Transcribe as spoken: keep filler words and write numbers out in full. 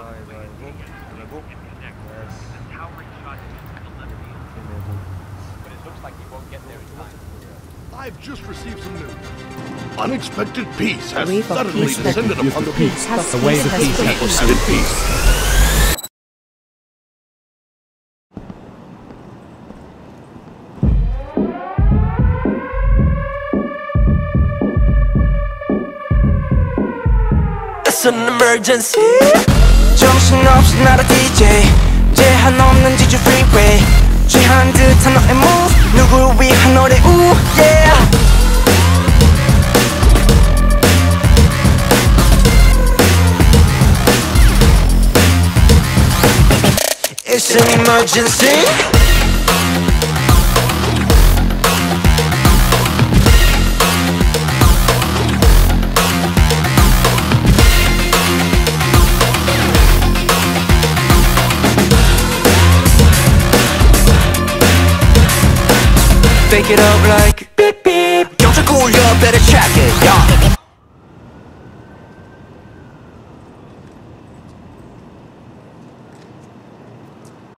가위바위보. I've just received some news. Unexpected peace has Wave of suddenly peace descended that- upon the peace people. has- The wave of peace has Unexpected peace. It's an emergency. 정신없이 나라 디제이 제한 없는 지주 freeway 취한 듯한 너의 move 누굴 위한 노래 ooh yeah. It's an emergency. Pick it up like beep beep 경찰 굴려 better check it yeah.